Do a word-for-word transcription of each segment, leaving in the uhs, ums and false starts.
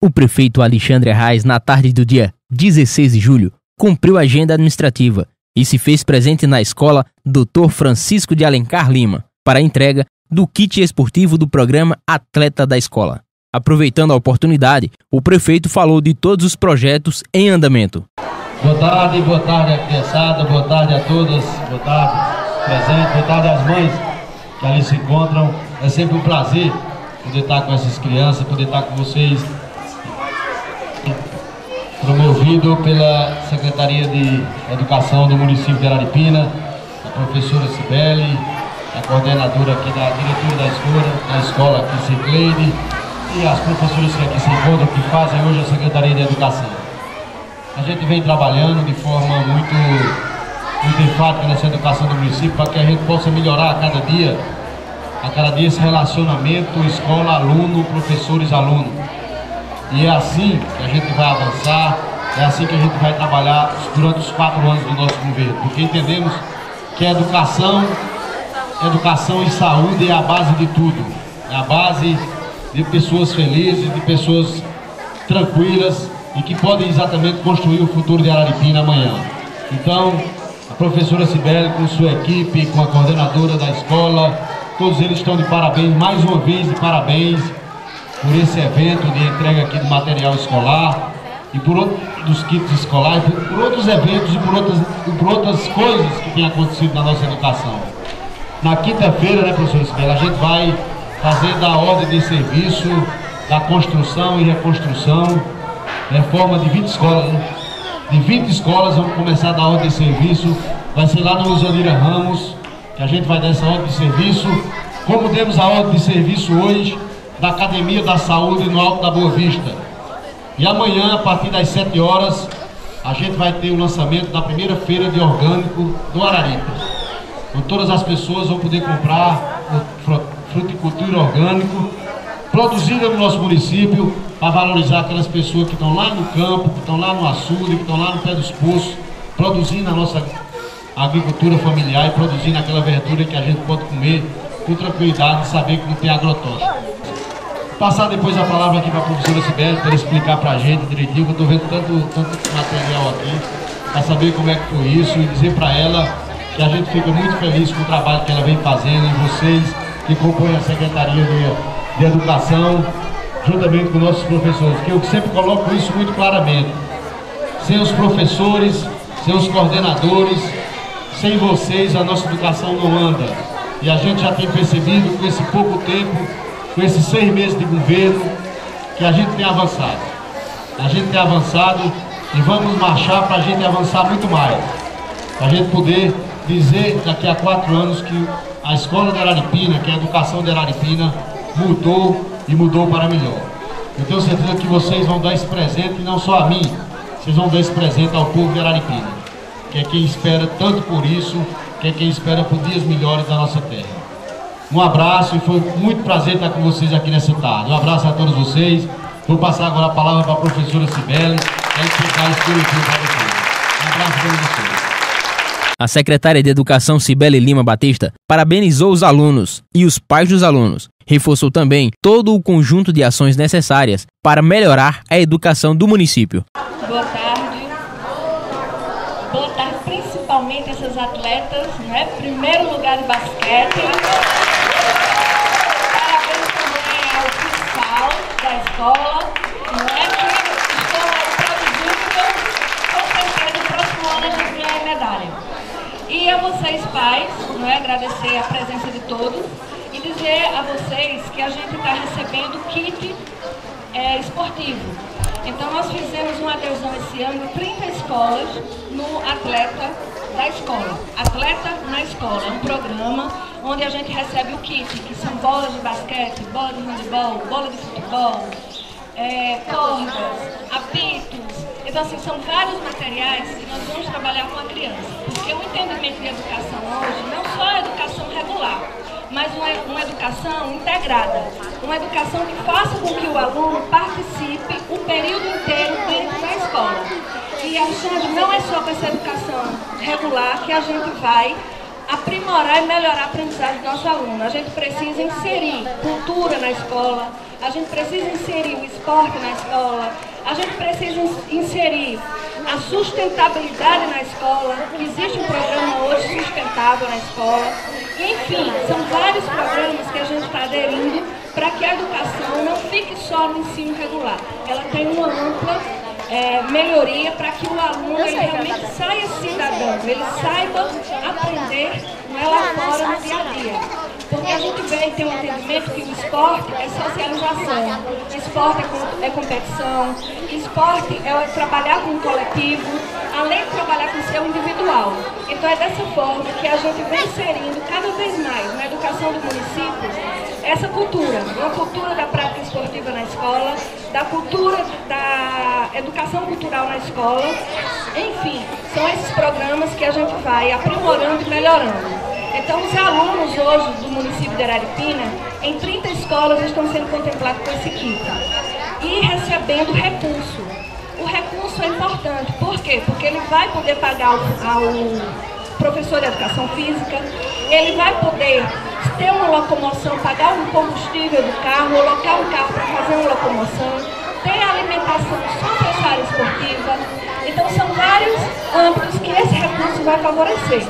O prefeito Alexandre Arraes, na tarde do dia dezesseis de julho, cumpriu a agenda administrativa e se fez presente na escola doutor Francisco de Alencar Lima para a entrega do kit esportivo do programa Atleta da Escola. Aproveitando a oportunidade, o prefeito falou de todos os projetos em andamento. Boa tarde, boa tarde, criançada, boa tarde a todas, boa tarde, presente, boa tarde às mães que ali se encontram. É sempre um prazer poder estar com essas crianças, poder estar com vocês, promovido pela Secretaria de Educação do município de Araripina, a professora Cibele, a coordenadora aqui da diretora da escola, da escola aqui, Cicleide, e as professoras que aqui se encontram, que fazem hoje a Secretaria de Educação. A gente vem trabalhando de forma muito, muito enfática nessa educação do município para que a gente possa melhorar a cada dia, a cada dia esse relacionamento escola-aluno, professores-aluno. E é assim que a gente vai avançar, é assim que a gente vai trabalhar durante os quatro anos do nosso governo, porque entendemos que a educação, educação e saúde é a base de tudo, é a base de pessoas felizes, de pessoas tranquilas e que podem exatamente construir o futuro de Araripina amanhã. Então, a professora Cibele com sua equipe, com a coordenadora da escola, todos eles estão de parabéns, mais uma vez de parabéns por esse evento de entrega aqui do material escolar e por outros dos kits escolares, por, por outros eventos e por outras, e por outras coisas que têm acontecido na nossa educação. Na quinta-feira, né, professora Cibele, a gente vai fazer da ordem de serviço, da construção e reconstrução, reforma de vinte escolas, né? De vinte escolas, vamos começar a dar ordem de serviço, vai ser lá no Luzanira Ramos, que a gente vai dar essa ordem de serviço, como demos a ordem de serviço hoje da Academia da Saúde no Alto da Boa Vista. E amanhã, a partir das sete horas, a gente vai ter o lançamento da primeira feira de orgânico do Araripe. Então todas as pessoas vão poder comprar fruticultura orgânico produzida no nosso município para valorizar aquelas pessoas que estão lá no campo, que estão lá no açude, que estão lá no pé dos poços, produzindo a nossa agricultura familiar e produzindo aquela verdura que a gente pode comer com tranquilidade e saber que não tem agrotóxico. Passar depois a palavra aqui para a professora Cibele para explicar para a gente direitinho, que eu estou vendo tanto, tanto material aqui, para saber como é que foi isso e dizer para ela que a gente fica muito feliz com o trabalho que ela vem fazendo e vocês que compõem a Secretaria de, de Educação, juntamente com nossos professores, que eu sempre coloco isso muito claramente. Sem os professores, sem os coordenadores, sem vocês a nossa educação não anda. E a gente já tem percebido com esse pouco tempo, com esses seis meses de governo, que a gente tem avançado. A gente tem avançado e vamos marchar para a gente avançar muito mais. Para a gente poder dizer daqui a quatro anos que a escola de Araripina, que a educação de Araripina mudou e mudou para melhor. Eu tenho certeza que vocês vão dar esse presente, e não só a mim, vocês vão dar esse presente ao povo de Araripina, que é quem espera tanto por isso, que é quem espera por dias melhores da nossa terra. Um abraço e foi muito prazer estar com vocês aqui nessa tarde. Um abraço a todos vocês. Vou passar agora a palavra para a professora Cibele, para explicar isso direitinho para vocês. Um abraço para vocês. A secretária de Educação, Cibele Lima Batista, parabenizou os alunos e os pais dos alunos. Reforçou também todo o conjunto de ações necessárias para melhorar a educação do município. Boa tarde. Boa tarde principalmente essas atletas, né? Primeiro lugar de basquete. Parabéns também ao fiscal da escola, né? Que estão aí produzindo, com certeza no próximo ano a gente ganha medalha. E a vocês pais, não é, agradecer a presença de todos e dizer a vocês que a gente está recebendo kit é, esportivo. Então nós fizemos uma adesão esse ano em trinta escolas no Atleta da Escola. Atleta na Escola, é um programa onde a gente recebe o kit, que são bolas de basquete, bola de handebol, bola de futebol, é, cordas, apitos. Então, assim, são vários materiais que nós vamos trabalhar com a criança. Porque o entendimento de educação hoje, não só a educação regular, mas uma, uma educação integrada. Uma educação que faça com que o aluno participe o período inteiro dentro da escola. E, Alexandre, não é só com essa educação regular que a gente vai aprimorar e melhorar a aprendizagem do nosso aluno. A gente precisa inserir cultura na escola, a gente precisa inserir o esporte na escola, a gente precisa inserir a sustentabilidade na escola, que existe um programa hoje sustentável na escola. E, enfim, são vários programas que a gente está aderindo para que a educação não fique só no ensino regular. Ela tem uma ampla é, melhoria para que o aluno ele realmente saia cidadão, ele saiba aprender, não é lá fora no dia a dia. Porque a gente vê e tem um entendimento que o esporte é socialização, esporte é competição, esporte é trabalhar com o coletivo, além de trabalhar com o seu individual. Então é dessa forma que a gente vem inserindo cada vez mais na educação do município essa cultura, uma cultura da prática esportiva na escola, da cultura da educação cultural na escola. Enfim, são esses programas que a gente vai aprimorando e melhorando. Então, os alunos hoje do município de Araripina, em trinta escolas, estão sendo contemplados com esse kit e recebendo recurso. O recurso é importante, por quê? Porque ele vai poder pagar ao, ao professor de educação física, ele vai poder ter uma locomoção, pagar um combustível do carro, alocar um carro para fazer uma locomoção, ter alimentação só para essa área esportiva. Então, são vários âmbitos que esse recurso vai favorecer.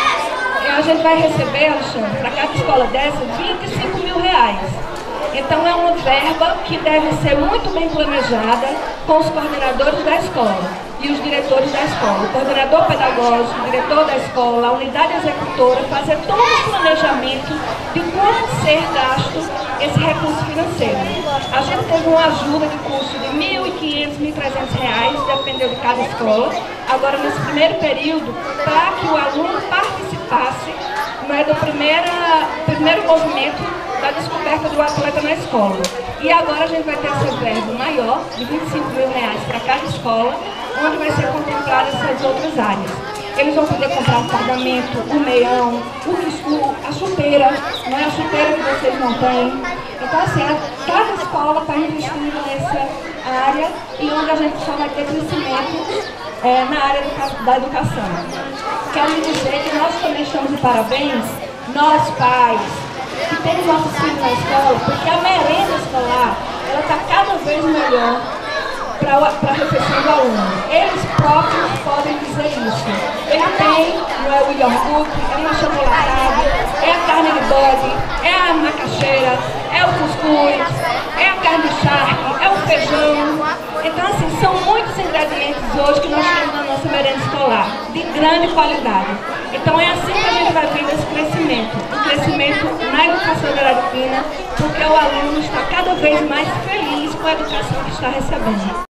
A gente vai receber, Alexandre, para cada escola dessa, vinte e cinco mil reais. Então é uma verba que deve ser muito bem planejada com os coordenadores da escola e os diretores da escola. O coordenador pedagógico, o diretor da escola, a unidade executora, fazer todo o planejamento de como ser gasto esse recurso financeiro. A gente teve uma ajuda de custo de mil e quinhentos, mil e trezentos reais, dependeu de cada escola. Agora, nesse primeiro período, para que o aluno participasse, né, do primeira, primeiro movimento da descoberta do atleta na escola. E agora a gente vai ter essa verba maior, de vinte e cinco mil reais para cada escola, onde vai ser contemplada essas outras áreas. Eles vão poder comprar um fardamento, o meião, o, o, a chuteira, não é a chuteira que vocês não têm. Então, assim, a, cada escola está investindo nessa área e onde a gente só vai ter crescimento é, na área da educação. Quero lhe dizer que nós também estamos de parabéns, nós pais, que temos nossos filhos na escola, porque a merenda escolar, ela está cada vez melhor para a refeição do aluno. Eles próprios podem dizer isso. Ele tem, não é o iogurte, é uma chocolatada, é a carne de bode, é a macaxeira, é o cuscuz, é a carne de charque, é o feijão. Então, assim, são muitos ingredientes hoje que nós temos na nossa merenda escolar, de grande qualidade. Então, é assim que a gente vai vendo esse crescimento, o crescimento na educação de Araripina, porque o aluno está cada vez mais feliz com a educação que está recebendo.